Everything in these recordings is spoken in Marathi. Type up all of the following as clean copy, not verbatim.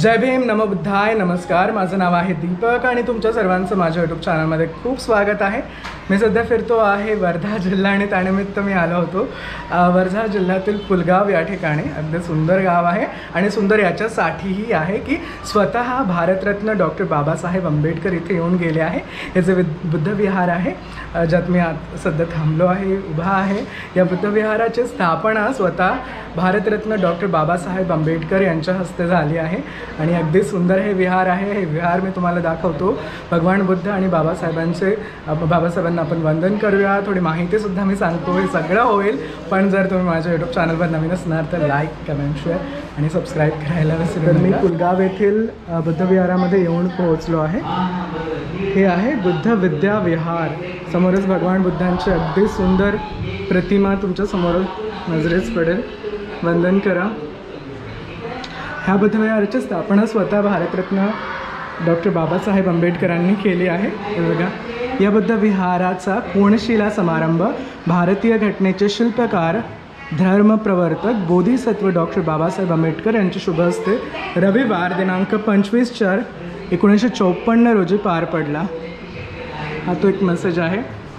जय भीम, नमो बुद्धाय, नमस्कार. माझं नाव आहे दीपक आणि तुमच्या सर्वांचं माझ्या यूट्यूब चॅनलमध्ये खूप स्वागत आहे. मी सध्या फिरतो आहे वर्धा जिल्हा आणि त्यानिमित्त मी आलो होतो वर्धा जिल्ह्यातील पुलगाव या ठिकाणी. अगदी सुंदर गाव आहे आणि सुंदर याच्यासाठीही आहे की स्वतः भारतरत्न डॉक्टर बाबासाहेब आंबेडकर इथे येऊन गेले आहे. हे जे बुद्ध विहार आहे ज्यात मी सध्या थांबलो आहे, उभा आहे, या बुद्ध विहाराची स्थापना स्वतः भारतरत्न डॉक्टर बाबासाहेब आंबेडकर यांच्या हस्ते झाली आहे आणि अगदी सुंदर हे विहार आहे. हे विहार मी तुम्हाला दाखवतो. भगवान बुद्ध आणि बाबासाहेबांना आपण वंदन करूया. थोडी माहितीसुद्धा मी सांगतो. हे सगळं होईल, पण जर तुम्ही माझ्या यूट्यूब चॅनलवर नवीन असणार तर लाईक, कमेंट, शेअर आणि सबस्क्राईब करायला विसरू नका. मी पुलगाव येथील बुद्ध विहारामध्ये येऊन पोहोचलो आहे. हे आहे बुद्ध विद्या विहार. समोरच भगवान बुद्धांची अगदी सुंदर प्रतिमा तुमच्या समोर नजरेस पडेल. वंदन करा. ह्या बुद्ध विहाराची स्थापना स्वतः भारतरत्न डॉक्टर बाबासाहेब आंबेडकरांनी केली आहे. हे बघा, या बुद्ध विहाराचा कोनशिला समारंभ भारतीय घटनेचे शिल्पकार, धर्मप्रवर्तक, बोधिसत्व डॉक्टर बाबासाहेब आंबेडकर यांच्या शुभ हस्ते रविवार दिनांक 25/4/1954 रोजी पार पडला. हा तो एक मेसेज आहे.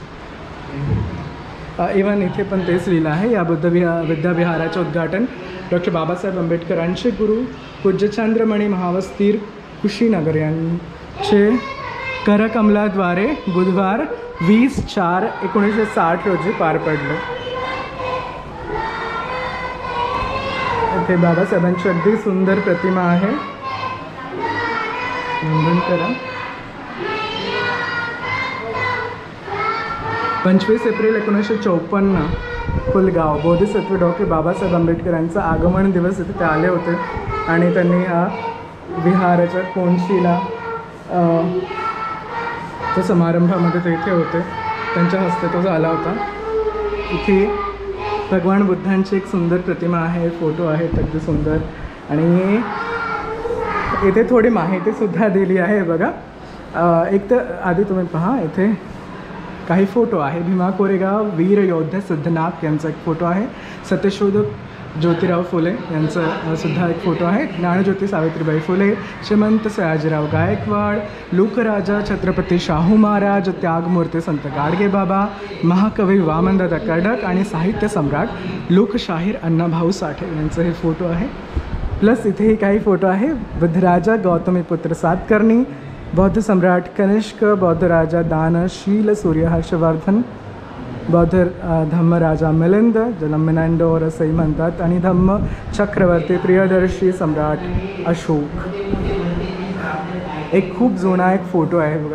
इवन इथे पण तेच लिहिलं आहे. या बुद्ध विद्या विहाराचे उद्घाटन डॉक्टर बाबासाहेब आंबेडकरांचे गुरु पूज्य चंद्रमणी महावस्थिर कुशीनगर यांचे करकमलाद्वारे बुधवार 20/4/1960 रोजी पार पडले. इथे बाबासाहेबांची अगदी सुंदर प्रतिमा आहे. वंदन करा. 25 एप्रिल 1954 पुलगाव. बोधिसत्व डॉक्टर बाबासाहेब आंबेडकर यांचा आगमन दिवस इथे ते आले होते आणि त्यांनी ह्या विहाराच्या कोनशिला त्या समारंभामध्ये ते इथे होते. त्यांच्या हस्ते तो झाला होता. इथे भगवान बुद्धांची एक सुंदर प्रतिमा आहे, फोटो आहेत अगदी सुंदर. आणि इथे थोडी माहितीसुद्धा दिली आहे. बघा, एक तर आधी तुम्ही पहा, इथे काही फोटो आहे. भीमा कोरेगाव वीर योद्धा सिद्धनाथ यांचा एक फोटो आहे. सत्यशोधक ज्योतिराव फुले यांचा सुद्धा एक फोटो आहे. ज्ञानज्योती सावित्रीबाई फुले, श्रीमंत सयाजीराव गायकवाड, लोकराजा छत्रपती शाहू महाराज, त्यागमूर्ती संत गाडगेबाबा, महाकवी वामनदादा कर्डक आणि साहित्य सम्राट लोकशाहीर अण्णाभाऊ साठे यांचं हे फोटो आहे. प्लस इथेही काही फोटो आहे. बुद्धराजा गौतमीपुत्र सातकर्णी, बौद्ध सम्राट कनिष्क, बौद्ध राजा दानशील सूर्य हर्षवर्धन, बौद्ध धम्मराजा मिलिंद, ज्याला मिनांडोर असंही म्हणतात, आणि धम्म चक्रवर्ती प्रियदर्शी सम्राट अशोक. एक खूप जुना एक फोटो आहे बघा.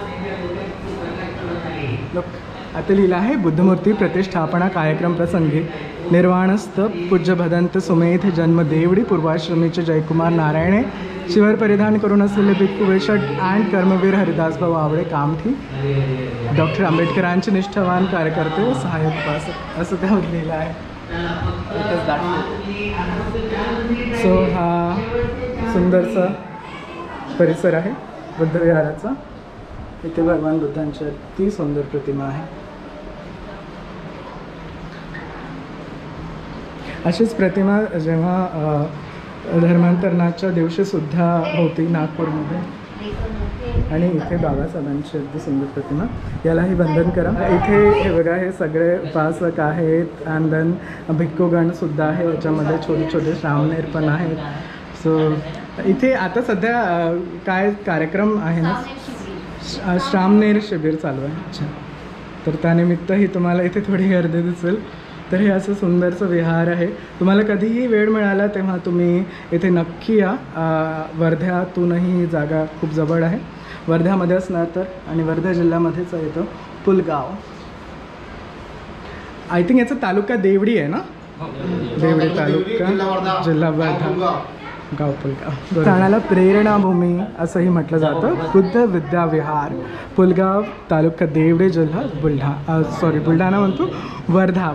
आता लिहिलं आहे बुद्धमूर्ती प्रतिष्ठापना कार्यक्रम प्रसंगी निर्वाणस्थ पूज्य भदंत सुमेध जन्म देवडी पूर्वाश्रमीचे जयकुमार नारायणे शिवर परिधान करून असलेले भिक्खू वेषट अँड कर्मवीर हरिदासभाऊ आवळे कामठी डॉक्टर आंबेडकरांचे निष्ठावान कार्यकर्ते व सहाय्यक उपासक असं त्यावर लिहिलं आहे. सो हा सुंदरसा परिसर आहे बुद्ध विहाराचा. इथे भगवान बुद्धांची अति सुंदर प्रतिमा आहे. अशीच प्रतिमा जेव्हा धर्मांतरणाच्या दिवशीसुद्धा होती नागपूरमध्ये. आणि इथे बाबासाहेबांची अगदी सुंदर प्रतिमा. यालाही वंदन करा. इथे हे बघा, हे सगळे उपासक आहेत. अँड देन भिक्खूगणसुद्धा आहे. याच्यामध्ये छोटे छोटे श्रामणेर पण आहेत. सो इथे आता सध्या काय कार्यक्रम आहे ना, श्रामणेर शिबिर चालू आहे. अच्छा, तर त्यानिमित्तही तुम्हाला इथे थोडी गर्दी दिसेल. तर हे असं सुंदरचं विहार आहे. तुम्हाला कधीही वेळ मिळाला तेव्हा तुम्ही इथे नक्की या. वर्ध्यातूनही जागा खूप जवळ आहे. वर्ध्यामध्ये असणार तर, आणि वर्धा जिल्ह्यामध्येच येतो पुलगाव. आय थिंक याचा तालुका देवडी आहे ना. देवडी तालुका, जिल्हा वर्धा, गाव पुलगाव. ठाण्याला प्रेरणाभूमी असंही म्हटलं जातं. बुद्ध विद्या विहार, पुलगाव, तालुका देवडी, जिल्हा बुलढाणा म्हणतो, वर्धा.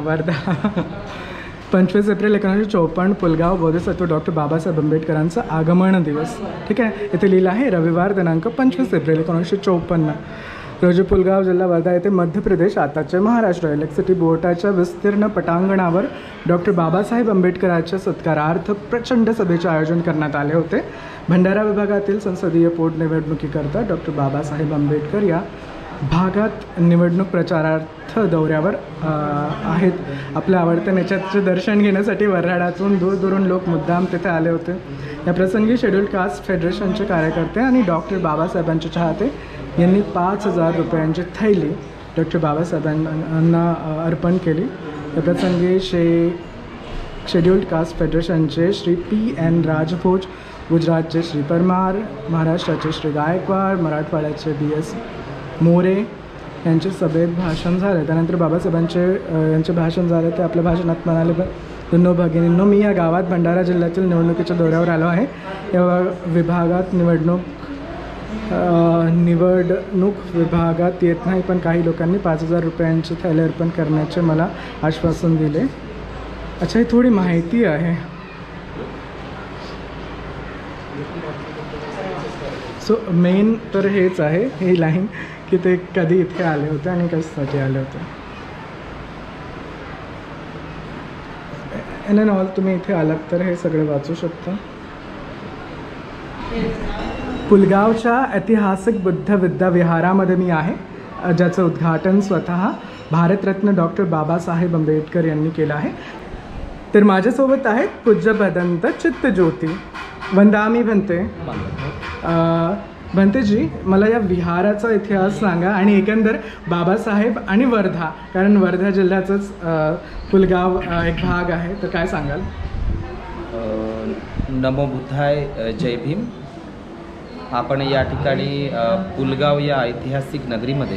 25 एप्रिल 1954 पुलगाव. बोधिसत्व डॉक्टर बाबासाहेब आंबेडकरांचा आगमन दिवस. ठीक आहे. इथे लिहिलं आहे रविवार दिनांक 25 एप्रिल 1954 रोजी पुलगाव, जिल्हा वर्धा येथे मध्य प्रदेश, आताचे महाराष्ट्र, इलेक्ट्रिसिटी बोर्डाच्या विस्तीर्ण पटांगणावर डॉक्टर बाबासाहेब आंबेडकरांच्या सत्कारार्थ प्रचंड सभेचे आयोजन करण्यात आले होते. भंडारा विभागातील संसदीय पोटनिवडणुकीकरता डॉक्टर बाबासाहेब आंबेडकर या भागात निवडणूक प्रचारार्थ दौऱ्यावर आहेत. आपल्या आवडत्या नेत्याचे दर्शन घेण्यासाठी वऱ्हाडातून दूरदूरून लोक मुद्दाम तिथे आले होते. या प्रसंगी शेड्यूल्ड कास्ट फेडरेशनचे कार्यकर्ते आणि डॉक्टर बाबासाहेबांचे चाहते यांनी 5,000 रुपयांची थैली डॉक्टर बाबासाहेबांना अर्पण केली. या प्रसंगी शेड्यूल्ड कास्ट फेडरेशनचे श्री PN राजभोज, गुजरातचे श्री परमार, महाराष्ट्राचे श्री गायकवाड, मराठवाड्याचे BS मोरे यांचे सभेत भाषण झाले. त्यानंतर बाबासाहेबांचे भाषण झाले. ते आपल्या भाषणात म्हणाले, दोनों भगिनींनो, मी या गावात भंडारा जिल्ह्यातील निवडणुकीच्या दौऱ्यावर आलो आहे. या विभागात निवडणूक विभागात येत नाही, पण काही लोकांनी 5,000 रुपयांची थैली अर्पण करण्याचे मला आश्वासन दिले. अच्छा, ही थोडी माहिती आहे. सो मेन तर हेच आहे, ही लाईन की ते कधी इथे आले होते आणि कशासाठी आले होते. इन अँड ऑल तुम्ही इथे आलात तर हे सगळं वाचू शकता. पुलगावच्या ऐतिहासिक बुद्ध विद्या विहारामध्ये मी आहे, ज्याचं उद्घाटन स्वतः भारतरत्न डॉक्टर बाबासाहेब आंबेडकर यांनी केलं आहे. तर माझ्यासोबत आहेत पूज्य भदंत चित्तज्योती. वंदामी भंते. भंतेजी, मला या विहाराचा इतिहास सांगा आणि एकंदर बाबासाहेब आणि वर्धा, कारण वर्धा जिल्ह्याचंच पुलगाव एक भाग आहे, तर काय सांगाल? नमो बुद्धाय, जय भीम. आपण या ठिकाणी पुलगाव या ऐतिहासिक नगरीमध्ये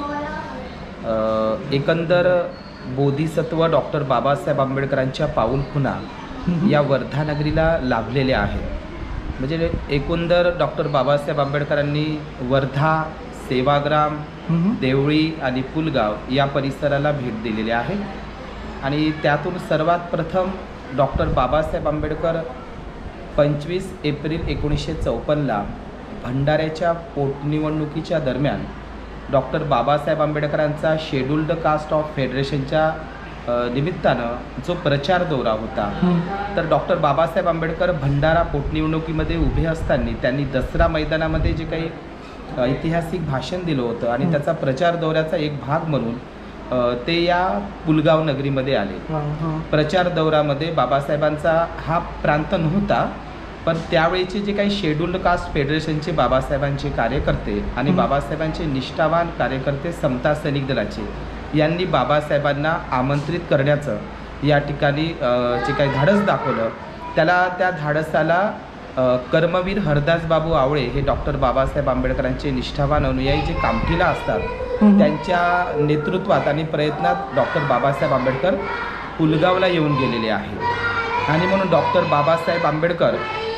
एकंदर बोधिसत्व डॉक्टर बाबासाहेब आंबेडकरांच्या पाऊलखुणा या वर्धा नगरीला लाभलेल्या आहेत. म्हणजे एकंदर डॉक्टर बाबासाहेब आंबेडकरांनी वर्धा, सेवाग्राम, देवळी आणि पुलगाव या परिसराला भेट दिलेली आहे. आणि त्यातून सर्वात प्रथम डॉक्टर बाबासाहेब आंबेडकर 25 एप्रिल 1954ला भंडाऱ्याच्या पोटनिवडणुकीच्या दरम्यान डॉक्टर बाबासाहेब आंबेडकरांचा शेड्यूल्ड कास्ट ऑफ फेडरेशनच्या निमित्तानं जो प्रचार दौरा होता, तर डॉक्टर बाबासाहेब आंबेडकर भंडारा पोटनिवडणुकीमध्ये उभे असताना त्यांनी दसरा मैदानामध्ये जे काही ऐतिहासिक भाषण दिलं होतं आणि त्याचा प्रचार दौऱ्याचा एक भाग म्हणून ते या पुलगाव नगरीमध्ये आले. प्रचार दौऱ्यामध्ये बाबासाहेबांचा हा प्रांत नव्हता, पण त्यावेळेचे जे काही शेड्यूल्ड कास्ट फेडरेशनचे बाबासाहेबांचे कार्यकर्ते आणि बाबासाहेबांचे निष्ठावान कार्यकर्ते समता सैनिक दलाचे यांनी बाबासाहेबांना आमंत्रित करण्याचं या ठिकाणी जे काही धाडस दाखवलं, त्या धाडसाला कर्मवीर हरदास बाबू आवळे हे डॉक्टर बाबासाहेब आंबेडकरांचे निष्ठावान अनुयायी जे कामठीला असतात, त्यांच्या नेतृत्वात आणि प्रयत्नात डॉक्टर बाबासाहेब आंबेडकर पुलगावला येऊन गेलेले आहेत. आणि म्हणून डॉक्टर बाबासाहेब आंबेडकर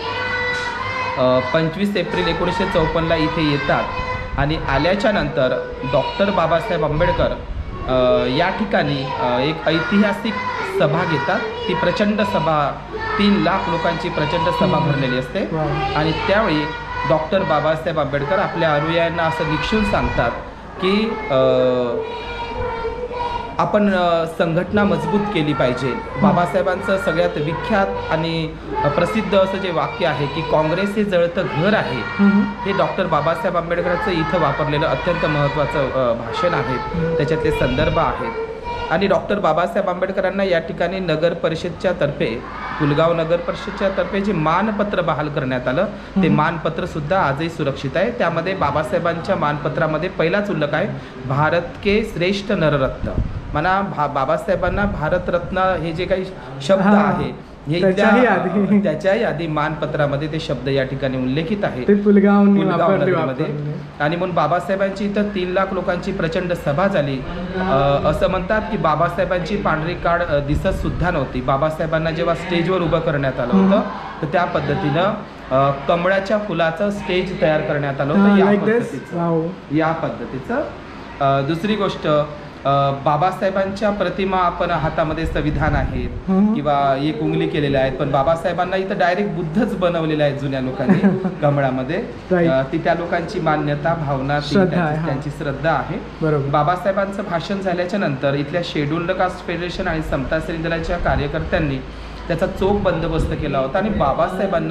25 एप्रिल 1954ला इथे येतात आणि आल्याच्या नंतर डॉक्टर बाबासाहेब आंबेडकर या ठिकाणी एक ऐतिहासिक सभा घेतात. ती प्रचंड सभा, 3 लाख लोकांची प्रचंड सभा भरलेली असते. आणि त्यावेळी डॉक्टर बाबासाहेब आंबेडकर आपल्या अनुयायांना असं निक्षून सांगतात की आपण संघटना मजबूत केली पाहिजे. बाबासाहेबांचं सगळ्यात विख्यात आणि प्रसिद्ध असं जे वाक्य आहे की काँग्रेस हे जळतं घर आहे, हे डॉक्टर बाबासाहेब आंबेडकरांचं इथं वापरलेलं अत्यंत महत्त्वाचं भाषण आहे. त्याच्यातले संदर्भ आहेत. आणि डॉक्टर बाबासाहेब आंबेडकरांना या ठिकाणी नगर परिषदच्या तर्फे, पुलगाव नगर परिषदच्या तर्फे जे मानपत्र बहाल करण्यात आलं, ते मानपत्र सुद्धा आजही सुरक्षित आहे. त्यामध्ये बाबासाहेबांच्या मानपत्रामध्ये पहिलाच उल्लेख आहे, भारत के श्रेष्ठ नररत्न. म्हणा बाबासाहेबांना भारतरत्न हे जे काही शब्द आहे हे त्याच्याही आधी मानपत्रामध्ये ते शब्द या ठिकाणी उल्लेखित आहे पुलगाव नगरीमध्ये. आणि म्हणून बाबासाहेबांची इथं 3 लाख लोकांची प्रचंड सभा झाली. असं म्हणतात की बाबासाहेबांची पांढरी काड दिसत सुद्धा नव्हती. बाबासाहेबांना जेव्हा स्टेजवर उभं करण्यात आलं होतं, तर त्या पद्धतीनं कमळाच्या फुलाचं स्टेज तयार करण्यात आलं होतं या पद्धतीचं. दुसरी गोष्ट, बाबासाहेबांच्या प्रतिमा आपण हातामध्ये संविधान आहेत किंवा एक उंगली केलेल्या आहेत, पण बाबासाहेबांना इथं डायरेक्ट बुद्धच बनवलेला आहे जुन्या लोकांनी कमळामध्ये. ती त्या लोकांची मान्यता, भावना, त्यांची श्रद्धा आहे. बाबासाहेबांचं भाषण झाल्याच्या नंतर इथल्या शेड्यूल्ड कास्ट फेडरेशन आणि समता सैनिक दलाच्या कार्यकर्त्यांनी त्याचा चोख बंदोबस्त केला होता आणि बाबासाहेबांना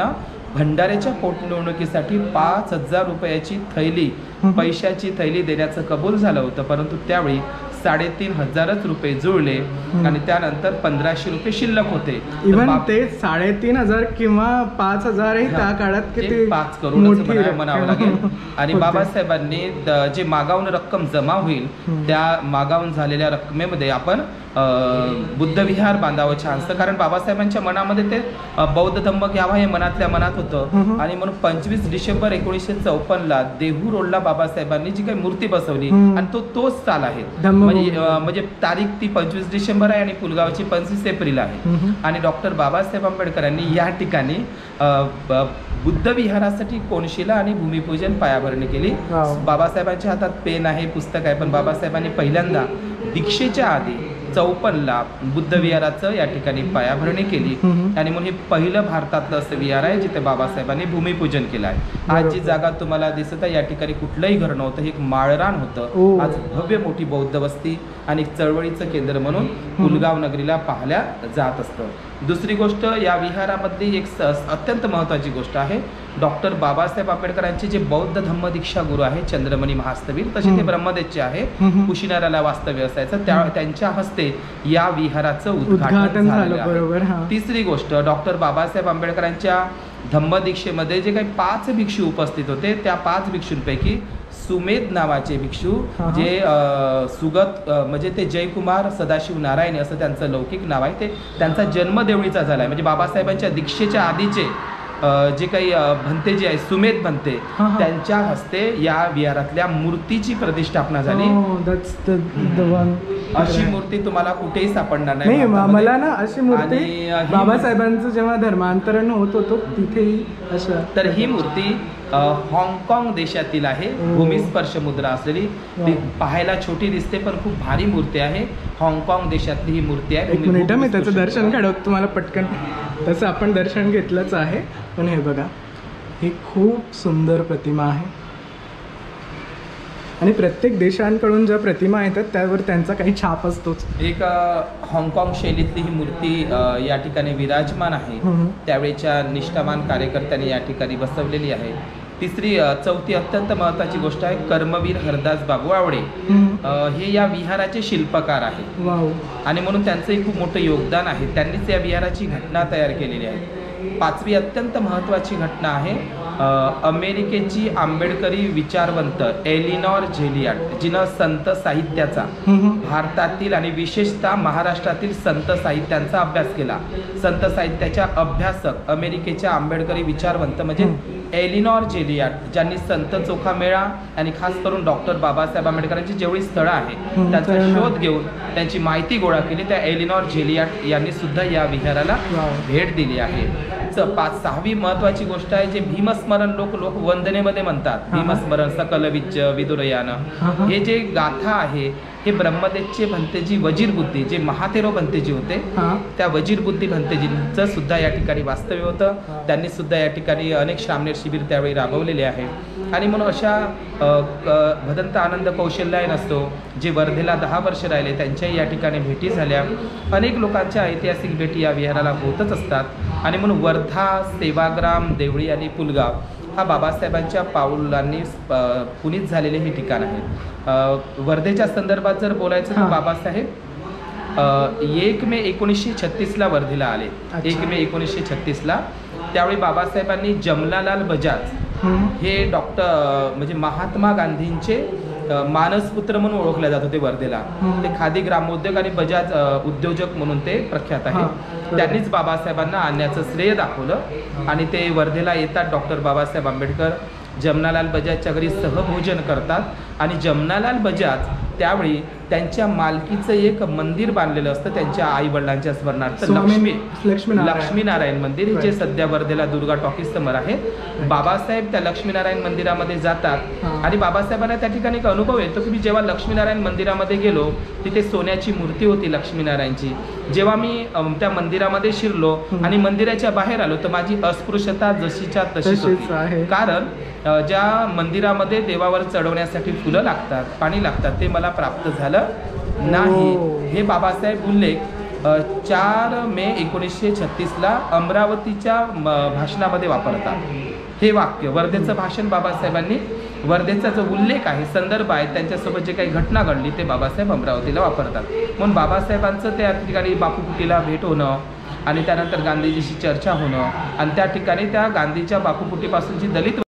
भंडाऱ्याच्या पोटनिवडणुकीसाठी 5,000 रुपयाची थैली, पैशाची थैली देण्याचं कबूल झालं होतं, परंतु त्यावेळी 3,500 रुपये जुळले आणि त्यानंतर 1,500 रुपये शिल्लक होते. इव्हन ते 3,500 किंवा 5,000 त्या काळात किती 5 करोड म्हणावं लागेल. आणि बाबासाहेबांनी जे मागावून रक्कम जमा होईल त्या मागावून झालेल्या रकमेमध्ये आपण बुद्धविहार बांधावं छानसं, कारण बाबासाहेबांच्या मनामध्ये ते बौद्ध धम्म घ्यावा हे मनातल्या मनात होतं. आणि म्हणून 25 डिसेंबर 1954 देहू रोडला बाबासाहेबांनी जी काही मूर्ती बसवली आणि तोच साल आहे, म्हणजे तारीख ती 25 डिसेंबर आहे आणि पुलगावची 25 एप्रिल आहे. आणि डॉक्टर बाबासाहेब आंबेडकरांनी या ठिकाणी बुद्ध विहारासाठी कोनशिला आणि भूमिपूजन पायाभरणी केली. बाबासाहेबांच्या हातात पेन आहे, पुस्तक आहे, पण बाबासाहेबांनी पहिल्यांदा दीक्षेच्या आधी 54ला बुद्ध विहाराचं या ठिकाणी पायाभरणी केली. आणि म्हणून हे पहिलं भारतातलं असं विहार आहे जिथे बाबासाहेबांनी भूमिपूजन केलं आहे. आज जी जागा तुम्हाला दिसत आहे या ठिकाणी कुठलंही घर नव्हतं, हे एक माळरान होतं. आज भव्य मोठी बौद्ध वस्ती आणि चळवळीचं केंद्र म्हणून पुलगाव नगरीला पाहिल्या जात असतं. दुसरी गोष्ट, या विहारामधली एक अत्यंत महत्त्वाची गोष्ट आहे, डॉक्टर बाबासाहेब आंबेडकरांचे जे बौद्ध धम्म दीक्षा गुरु आहे चंद्रमणी महास्तवीर, तसे ते ब्रह्मदेशचे आहे, कुशीनाराला वास्तव्य असायचं, त्यांच्या हस्ते या विहाराचं उद्घाटन झालेलं आहे. तिसरी गोष्ट, डॉक्टर बाबासाहेब आंबेडकरांच्या धम्मदीक्षेमध्ये जे काही 5 भिक्षू उपस्थित होते त्या 5 भिक्षूंपैकी सुमेध नावाचे भिक्षू, जे सुगत म्हणजे ते जयकुमार सदाशिव नारायण असं त्यांचं लौकिक नाव आहे, ते त्यांचा जन्म देवळीचा झाला आहे. म्हणजे बाबासाहेबांच्या दीक्षेच्या आधीचे जे काही भंते जे आहे सुमेध भंते, त्यांच्या हस्ते या विहारातल्या मूर्तीची प्रतिष्ठापना झाली. अशी मूर्ती तुम्हाला कुठेही सापडणार नाही. मला ना अशी मूर्ती बाबासाहेबांचं जेव्हा धर्मांतरण होत होतं तिथेही अशा. तर ही मूर्ती हाँगकाँग देशातील आहे, भूमिस्पर्श मुद्रा असलेली. ती पाहायला छोटी दिसते पण खूप भारी मूर्ती आहे. हाँगकाँग देशातली ही मूर्ती आहे. 1 मिनिट मी त्याचं दर्शन घडवतो तुम्हाला पटकन. तसं आपण दर्शन घेतलंच आहे, पण हे बघा, ही खूप सुंदर प्रतिमा आहे. आणि प्रत्येक देशांकडून ज्या प्रतिमा येतात त्यावर त्यांचा काही छाप असतोच. एक हाँगकाँग शैलीतली ही मूर्ती या ठिकाणी विराजमान आहे. त्यावेळेच्या निष्ठावान कार्यकर्त्यांनी या ठिकाणी बसवलेली आहे. चौथी अत्यंत महत्त्वाची गोष्ट आहे, कर्मवीर हरदास बाबू आवडे हे या विहाराचे शिल्पकार आहेत. आणि म्हणून त्यांचंही खूप मोठं योगदान आहे. त्यांनीच या विहाराची घटना तयार केलेली आहे. 5वी अत्यंत महत्त्वाची घटना आहे, अमेरिकेची आंबेडकरी विचारवंत एलिनॉर झेलियाट, जिनं संत साहित्याचा, भारतातील आणि विशेषतः महाराष्ट्रातील संत साहित्यांचा अभ्यास केला. संत साहित्याच्या अभ्यासक अमेरिकेच्या आंबेडकरी विचारवंत म्हणजे एलिनॉर झेलियाट, ज्यांनी संत चोखामेळा आणि खास करून डॉक्टर बाबासाहेब आंबेडकरांची जेवढी स्थळं आहे त्यांचा शोध घेऊन त्यांची माहिती गोळा केली. त्या एलिनॉर झेलियाट यांनी सुद्धा या विहाराला भेट दिली आहे. 6वी महत्वाची गोष्ट आहे, जे भीमस्मरण लोक वंदनेमध्ये म्हणतात, भीमस्मरण सकल विदुरयानं, हे जे गाथा आहे हे ब्रह्मदेशचे भंतेजी वजीरबुद्धी, जे महाथेरो भंतेजी होते, त्या वजीरबुद्धी भंतेजींचं सुद्धा या ठिकाणी वास्तव्य होतं. त्यांनी सुद्धा या ठिकाणी अनेक श्रामणेर शिबिर त्यावेळी राबवलेले आहे. आणि म्हणून अशा भदंत आनंद कौशल्यायन असतो, जे वर्धेला 10 वर्ष राहिले, त्यांच्याही या ठिकाणी भेटी झाल्या. अनेक लोकांच्या ऐतिहासिक भेटी या विहाराला होतच असतात. आणि म्हणून वर्धा, सेवाग्राम, देवळी आणि पुलगाव हा बाबासाहेबांच्या पाऊलांनी पुनीत झालेले हे ठिकाण आहे. वर्धेच्या संदर्भात जर बोलायचं तर बाबासाहेब 1 मे 1936ला वर्धेला आले. 1 मे 1936ला. त्यावेळी बाबासाहेबांनी जमनालाल बजाज हे म्हणजे महात्मा गांधींचे मानसपुत्र म्हणून ओळखले जात होते वर्धेला. ते खादी ग्रामोद्योग आणि बजाज उद्योजक म्हणून ते प्रख्यात आहे. त्यांनीच बाबासाहेबांना आणण्याचं श्रेय दाखवलं आणि ते वर्धेला येतात. डॉक्टर बाबासाहेब आंबेडकर जमनालाल बजाजच्या घरी सहभोजन करतात आणि जमनालाल बजाज त्यावेळी त्यांच्या मालकीचं एक मंदिर बांधलेलं असतं त्यांच्या आई वडिलांच्या स्मरणार्थ, लक्ष्मीनारायण मंदिर, जे सध्या वर्धेला दुर्गा टॉकीज समोर आहे. बाबासाहेब त्या लक्ष्मीनारायण मंदिरामध्ये जातात आणि बाबासाहेबांना त्या ठिकाणी एक अनुभव येतो की मी जेव्हा लक्ष्मीनारायण मंदिरामध्ये गेलो तिथे सोन्याची मूर्ती होती लक्ष्मीनारायणची. जेव्हा मी त्या मंदिरामध्ये शिरलो आणि मंदिराच्या बाहेर आलो तर माझी अस्पृश्यता जशीच्या तशीच होती. कारण ज्या मंदिरामध्ये देवावर चढवण्यासाठी फुलं लागतात, पाणी लागतात, ते मला प्राप्त झालं नाही. हे बाबासाहेब बोलले 4 मे 1936ला अमरावतीच्या भाषणामध्ये वापरतात. हे वाक्य वर्धेचं भाषण बाबासाहेबांनी, वर्धेचा जो उल्लेख आहे, संदर्भ आहे, त्यांच्यासोबत जे काही घटना घडली ते बाबासाहेब अमरावतीला वापरतात. म्हणून बाबासाहेबांचं त्या ठिकाणी बापू कुटीला भेट होणं आणि त्यानंतर गांधीजीशी चर्चा होणं आणि त्या ठिकाणी त्या गांधीच्या बापू कुटीपासूनची दलित